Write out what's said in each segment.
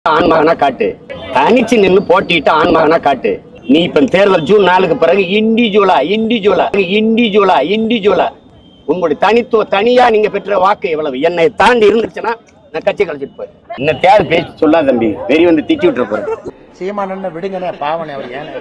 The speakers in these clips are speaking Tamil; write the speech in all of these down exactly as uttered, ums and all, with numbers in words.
ஆன்மகனா காட்டு. தனிச்சு நின்று போட்டிட்டு ஆன்மகனா காட்டு. நீ இப்ப தேர்தல் ஜூன் நாலுக்கு பிறகு இண்டிவிஜுவலா இண்டிவிஜுவலா இண்டிவிஜுவலா இண்டிவிஜுவலா உங்களுடைய தனித்துவ தனியா நீங்க பெற்ற வாக்கு எவ்வளவு என்னை தாண்டி இருந்துச்சுன்னா நான் கட்சி கழிச்சிட்டு போய் என்ன தேவை பேச்சு சொல்லாத தம்பி வெறி வந்து திட்டி விட்டுற போறேன். சீமானண்ண விடுங்கண்ணே பாவனே அவர் ஏன்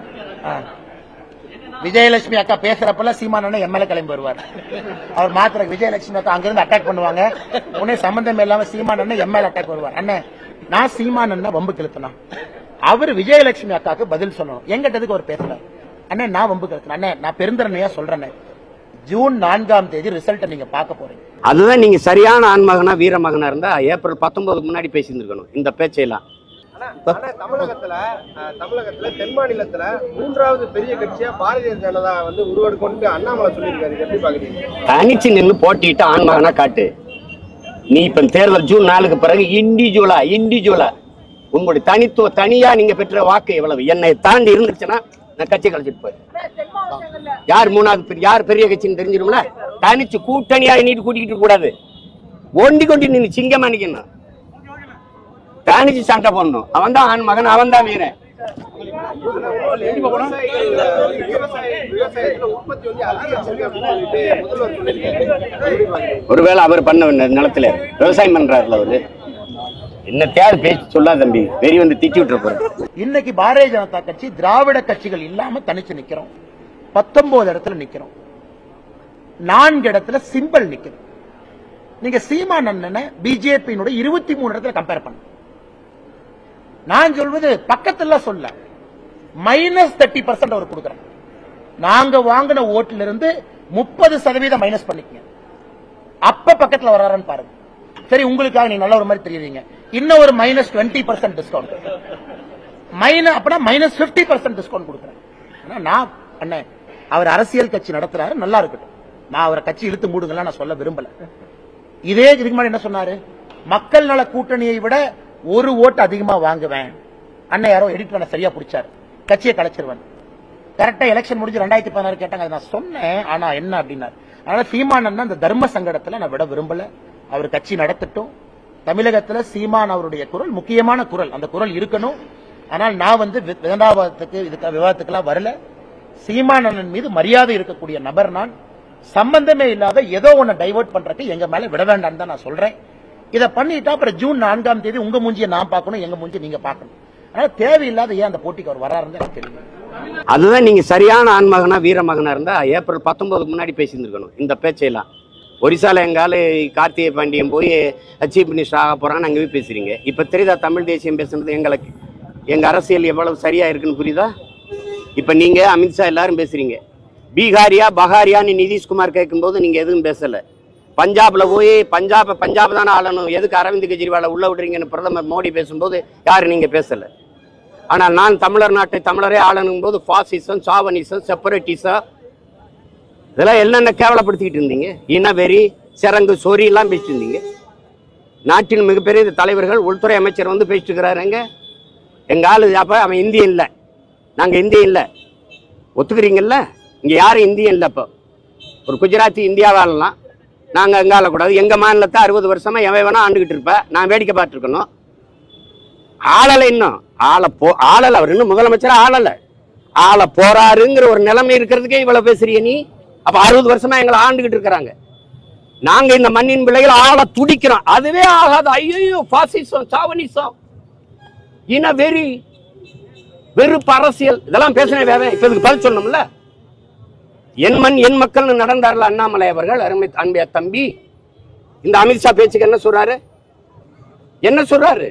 விஜயலட்சுமி அக்கா பேசுறப்பெல்லாம் சீமானண்ண எம்எல்ஏ கிளம்பி வருவார். அவர் மாத்திர விஜயலட்சுமி அக்கா அங்கிருந்து அட்டாக் பண்ணுவாங்க. உடனே சம்பந்தம் இல்லாம சீமானண்ண எம்எல்ஏ அட்டாக் வருவார். அண்ணன் நான் சீமானண்ண வம்பு கிழத்தினா அவர் விஜயலட்சுமி அக்காக்கு பதில் சொல்லணும். எங்கிட்டதுக்கு அவர் பேசல. அண்ணே நான் வம்பு கிழத்தின அண்ணே நான் பெருந்தரணையா சொல்றேன். ஜூன் நான்காம் தேதி ரிசல்ட் நீங்க பார்க்க போறீங்க. அதுதான் நீங்க சரியான ஆண்மகனா வீரமகனா இருந்தா ஏப்ரல் பத்தொன்பதுக்கு முன்னாடி பேசியிருந்திருக்கணும் இந்த பேச்சையெல்லாம். தமிழகத்துல தமிழகத்துல தென் மாநிலத்துல மூன்றாவது பெரிய கட்சியா பாரதிய ஜனதா வந்து உருவெடுக்கொண்டு அண்ணாமலை சொல்லியிருக்காரு. எப்படி பாக்குறீங்க? தனிச்சு நின்று போட்டிட்டு ஆண்மகனா காட்டு. நீ இப்ப தேர்தல் ஜூன் நாலுக்கு பிறகு இண்டிவிஜுவலா இண்டிவிஜுவலா உங்களுடைய தனித்துவ தனியா நீங்க பெற்ற வாக்கு எவ்வளவு என்னை தாண்டி இருந்துச்சுன்னா நான் கட்சி கழிச்சிட்டு போய் யார் மூணாவது யார் பெரிய கட்சின்னு தெரிஞ்சிடும்ல. தனிச்சு கூட்டணியா நீட்டு கூட்டிக்கிட்டு கூடாது. ஒண்டி கொண்டு நீ சிங்கமா நிக்கணும். தனிச்சு சண்டை போடணும். அவன் தான் ஆண் மகன், அவன் தான் வீரன். ஒருவேளை அவர் பண்ண நிலத்துல விவசாயம் பண்றாருல அவரு என்ன தேவை பேச்சு சொல்லாத தம்பி வெறி வந்து திட்டி விட்டுற போறேன். இன்னைக்கு பாரதிய ஜனதா கட்சி திராவிட கட்சிகள் இல்லாம தனிச்சு நிக்கிறோம். பத்தொன்பது இடத்துல நிக்கிறோம். நான்கு இடத்துல சிம்பிள் நிக்கிறோம். நீங்க சீமானண்ணனை பிஜேபியினுடைய இருபத்தி மூணு இடத்துல கம்பேர் பண்ண நான் சொல்வது பக்கத்துல சொல்ல மைனஸ் தேர்ட்டி பர்சன்ட் அவர் கொடுக்குறேன். நாங்க வாங்கின ஓட்டுல இருந்து முப்பது சதவீதம் மைனஸ் பண்ணிக்கங்க. அப்ப பக்கத்துல வர்றாருன்னு பாருங்க. சரி உங்களுக்காக நீங்க நல்ல ஒரு மாதிரி தெரியுறீங்க. இன்னும் ஒரு minus twenty percent discount minus அப்படின்னா மைனஸ் பிப்டி பர்சன்ட் டிஸ்கவுண்ட் கொடுக்குறேன். நான் அண்ணன் அவர் அரசியல் கட்சி நடத்துறாரு நல்லா இருக்கட்டும். நான் அவரை கட்சி இழுத்து மூடுங்களா நான் சொல்ல விரும்பல. இதே இதுக்கு முன்னாடி என்ன சொன்னாரு? மக்கள் நல கூட்டணியை விட ஒரு ஓட்டு அதிகமா வாங்குவேன். அண்ணன் யாரோ எடிட் பண்ண சரியா பிடிச்சாரு. கட்சியை கலைச்சிருவேன். கரெக்டா எலெக்ஷன் முடிஞ்சு ரெண்டாயிரத்தி பதினாறு கேட்டாங்க. நான் சொன்னேன் ஆனா என்ன அப்படின்னாரு. அதனால சீமான் அந்த தர்ம சங்கடத்துல நான் விட விரும்பல. அவர் கட்சி நடத்தட்டும். தமிழகத்துல சீமான் அவருடைய குரல் முக்கியமான குரல். அந்த குரல் இருக்கணும். ஆனால் நான் வந்து விதண்டாபாதத்துக்கு இதுக்கு விவாதத்துக்கெல்லாம் வரல. சீமானன் மீது மரியாதை இருக்கக்கூடிய நபர் நான். சம்பந்தமே இல்லாத ஏதோ ஒன்னு டைவர்ட் பண்றதுக்கு எங்க மேல விட வேண்டாம் தான் நான் சொல்றேன். இதை பண்ணிட்டா அப்புறம் ஜூன் நான்காம் தேதி உங்க மூஞ்சியை நான் பார்க்கணும், எங்க மூஞ்சி நீங்க பார்க்கணும். அதனால தேவையில்லாத ஏன் அந்த போட்டிக்கு அவர் வராருன்னு எனக்கு தெரியும். அதுதான் நீங்க சரியான ஆண்மகனா வீரமகனா இருந்தா ஏப்ரல் பத்தொன்பதுக்கு முன்னாடி பேசியிருந்திருக்கணும் இந்த பேச்சையெல்லாம். ஒரிசால எங்கால கார்த்திகை பாண்டியன் போய் சீஃப் மினிஸ்டர் ஆக போறான்னு அங்கே போய் பேசுறீங்க. இப்ப தெரியுதா தமிழ் தேசியம் பேசுறது எங்களுக்கு எங்க அரசியல் எவ்வளவு சரியா இருக்குன்னு புரியுதா? இப்ப நீங்க அமித்ஷா எல்லாரும் பேசுறீங்க. பீகாரியா பகாரியான்னு நிதிஷ்குமார் கேட்கும்போது நீங்க எதுவும் பேசல. பஞ்சாப்ல போய் பஞ்சாப் பஞ்சாப் தானே ஆளணும், எதுக்கு அரவிந்த் கெஜ்ரிவாலை உள்ள விடுறீங்கன்னு பிரதமர் மோடி பேசும்போது யாரு நீங்க பேசல. ஆனால் நான் தமிழர் நாட்டை தமிழரே ஆளணும் போது பாசிசம் சாவனிசம் செப்பரேட்டிசம் இதெல்லாம் என்னென்ன கேவலப்படுத்திக்கிட்டு இருந்தீங்க. இனவெறி சிறங்கு சொறி எல்லாம் பேசிட்டு இருந்தீங்க. நாட்டின் மிகப்பெரிய தலைவர்கள் உள்துறை அமைச்சர் வந்து பேசிட்டு இருக்கிறாருங்க. எங்க ஆளு அப்ப அவன் இந்தியன் இல்லை, நாங்க இந்தியன் இல்லை ஒத்துக்கிறீங்கல்ல. இங்க யாரும் இந்தியன் இல்லை. இப்போ ஒரு குஜராத்தி இந்தியாவை ஆளலாம், நாங்க அங்க ஆளக்கூடாது. எங்க மாநிலத்தை அறுபது வருஷமா எவன் வேணா ஆண்டுகிட்டு இருப்ப, நான் வேடிக்கை பார்த்துருக்கணும். ஆளலை இன்னும் ஆள போ ஆளலை அவர் இன்னும் முதலமைச்சரா ஆளலை ஆள போறாருங்கிற ஒரு நிலைமை இருக்கிறதுக்கே இவ்வளவு பேசுறிய நீ. அப்ப அறுபது வருஷமா எங்களை ஆண்டுகிட்டு இருக்கிறாங்க. நாங்க இந்த மண்ணின் பிள்ளைகள் ஆள துடிக்கிறோம். அதுவே ஆகாது. ஐயோ பாசிசம் சாவனிசம் இன வெறி வெறுப்பு அரசியல் இதெல்லாம் பேசின வேற. இப்ப இதுக்கு பதில் சொல்லணும்ல. என் மண் என் மக்கள் நடந்தார்ல அண்ணாமலை அவர்கள் அருமை அன்பிய தம்பி. இந்த அமித்ஷா பேச்சுக்கு என்ன சொல்றாரு என்ன சொல்றாரு?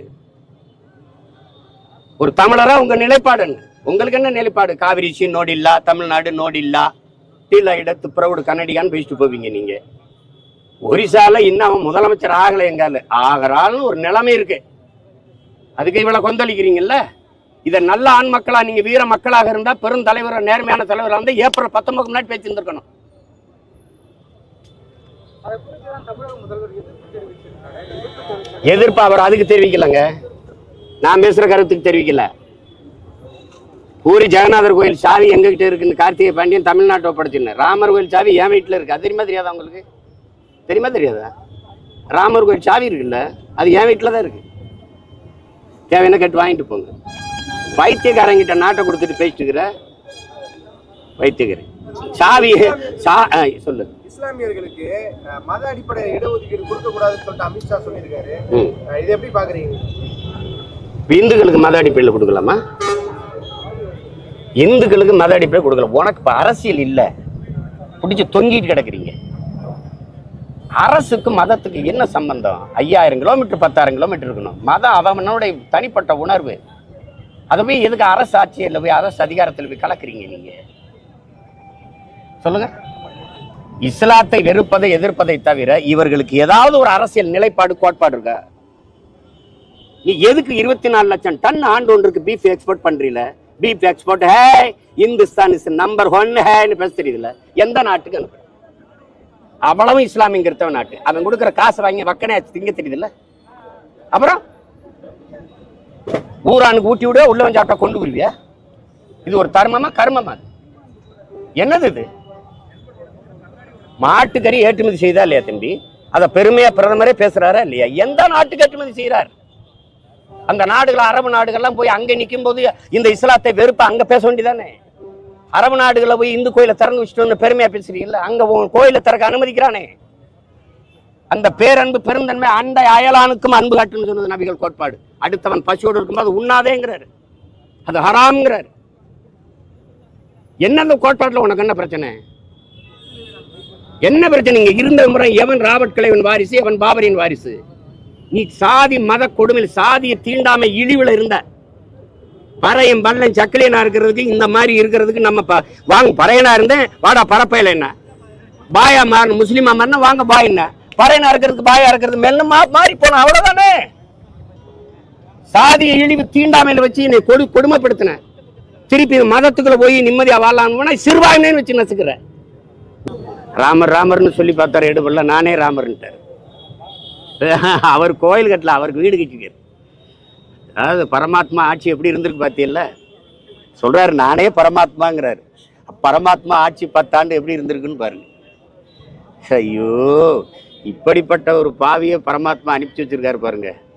ஒரு தமிழரா உங்க நிலைப்பாடு என்ன? உங்களுக்கு என்ன நிலைப்பாடு? காவிரி சி நோடில்லா, தமிழ்நாடு நோடில்லா, டீலா இடத்து பிரவுடு கன்னடியான்னு பேசிட்டு போவீங்க நீங்க. ஒரிசால இன்னும் அவன் முதலமைச்சர் ஆகலை, எங்கால ஆகிறான்னு ஒரு நிலைமை இருக்கு. அதுக்கு இவ்வளவு கொந்தளிக்கிறீங்கல்ல. இதை நல்ல ஆண் மக்களா நீங்க வீர மக்களாக இருந்தா பெரும் தலைவர் நேர்மையான தலைவராக இருந்தா ஏப்ரல் பத்தொன்பதுக்கு முன்னாடி பேசியிருந்திருக்கணும். எதிர்ப்பு அவர் அதுக்கு தெரிவிக்கலங்க. நான் பேசுற கருத்துக்கு தெரிவிக்கல. பூரி ஜெகநாதர் கோயில் சாவி எங்ககிட்ட இருக்குன்னு கார்த்திகை பாண்டியன் தமிழ்நாட்டை ஒப்படைச்சிருந்தேன். ராமர் கோயில் சாவி என் வீட்டில் இருக்கு. அது தெரியுமா தெரியாதா உங்களுக்கு? தெரியுமா தெரியாதா? ராமர் கோயில் சாவி இருக்குல்ல, அது என் வீட்டில் தான் இருக்கு. தேவையான கேட்டு வாங்கிட்டு போங்க. வைத்தியக்காரங்கிட்ட நாட்டை கொடுத்துட்டு பேசிட்டு இருக்கிற வைத்தியக்காரன் சாவி சொல்லு. இஸ்லாமியர்களுக்கு மத அடிப்படை இடஒதுக்கீடு கொடுக்க கூடாதுன்னு சொல்லிட்டு அமித்ஷா சொல்லியிருக்காரு. இது எப்படி பாக்குறீங்க? இந்துக்களுக்கு மத அடிப்படையில் கொடுக்கலாமா? இந்துக்களுக்கு மத அடிப்படை கொடுக்கல. உனக்கு இப்ப அரசியல் இல்ல, பிடிச்சி தொங்கிட்டு கிடக்குறீங்க. அரசுக்கு மதத்துக்கு என்ன சம்பந்தம்? ஐயாயிரம் கிலோமீட்டர் பத்தாயிரம் கிலோமீட்டர் இருக்கணும். மதம் அவனுடைய தனிப்பட்ட உணர்வு. அதை போய் எதுக்கு அரசு ஆட்சியில் போய் அரசு அதிகாரத்தில் போய் கலக்குறீங்க நீங்க? சொல்லுங்க. இஸ்லாத்தை வெறுப்பதை எதிர்ப்பதை தவிர இவர்களுக்கு ஏதாவது ஒரு அரசியல் நிலைப்பாடு கோட்பாடு இருக்கா? நீ எதுக்கு இருபத்தி நாலு லட்சம் டன் ஆண்டு ஒன்றுக்கு பீஃப் எக்ஸ்போர்ட் பண்றீல? பீஃப் எக்ஸ்போர்ட் ஹே இந்துஸ்தான் இஸ் நம்பர் ஒன் ஹேன்னு பேச தெரியுதுல? எந்த நாட்டுக்கு அனுப்புற? அவ்வளவு இஸ்லாமியங்கிறத நாட்டு. அவன் கொடுக்குற காசு வாங்கி வக்கனே திங்க தெரியுதுல்ல? அப்புறம் ஊரானுக்கு ஊட்டி விட உள்ள வந்து சாப்பிட்டா கொண்டு வருவியா? இது ஒரு தர்மமா கர்மமா? என்னது இது? மாட்டுக்கறி ஏற்றுமதி செய்தா இல்லையா தம்பி? அத பெருமையா பிரதமரே பேசுறாரா இல்லையா? எந்த நாட்டுக்கு ஏற்றுமதி செய்யறார்? அந்த நாடுகள் அரபு நாடுகள்லாம் போய் அங்க நிற்கும் போது இந்த இஸ்லாத்தை வெறுப்ப அங்க பேச வேண்டியதானே? அரபு நாடுகளை போய் இந்து கோயிலை திறந்து வச்சுட்டு பெருமையா பேசுறீங்கல்ல? அங்க கோயிலை திறக்க அனுமதிக்கிறானே. அந்த பேரன்பு பெருந்தன்மை அந்த அயலானுக்கும் அன்பு காட்டுன்னு சொன்னது நபிகள் கோட்பாடு. அடுத்தவன் பசியோடு இருக்கும்போது உண்ணாதேங்கிறாரு, அது ஹராம்ங்கிறாரு. என்ன அந்த கோட்பாட்டில் உனக்கு என்ன பிரச்சனை? என்ன பிரச்சனை? இங்க இருந்த முறை எவன் ராபர்ட் கிளைவன் வாரிசு, எவன் பாபரின் வாரிசு? நீ சாதி மத கொடுமையில் சாதிய தீண்டாமை இழிவுல இருந்த பறையும் பல்லம் சக்கலையனா இருக்கிறதுக்கு இந்த மாதிரி இருக்கிறதுக்கு நம்ம வாங்க பறையனா இருந்தேன் வாடா பரப்பையில என்ன பாயா மாறணும், முஸ்லீமா மாறினா வாங்க பாய் என்ன பறையனா இருக்கிறதுக்கு பாயா இருக்கிறது மெல்ல மாறி போன அவ்வளவுதானே. சாதிய இழிவு தீண்டாமையில வச்சு என்னை கொடு கொடுமைப்படுத்தின திருப்பி மதத்துக்குள்ள போய் நிம்மதியா வாழலாம்னு சிறுபான்மைன்னு வச்சு நசுக்கிற. ராமர் ராமர்னு சொல்லி பார்த்தாரு எடுபடல, நானே ராமர்ன்ட்டார். அவர் கோயில் கட்டல, அவருக்கு வீடு கட்டிக்காரு. அதாவது பரமாத்மா ஆட்சி எப்படி இருந்திருக்கு பார்த்தீங்கல்ல? சொல்றாரு நானே பரமாத்மாங்கிறாரு. பரமாத்மா ஆட்சி பத்தாண்டு எப்படி இருந்திருக்குன்னு பாருங்க. ஐயோ, இப்படிப்பட்ட ஒரு பாவியை பரமாத்மா அனுப்பிச்சு வச்சிருக்காரு பாருங்க.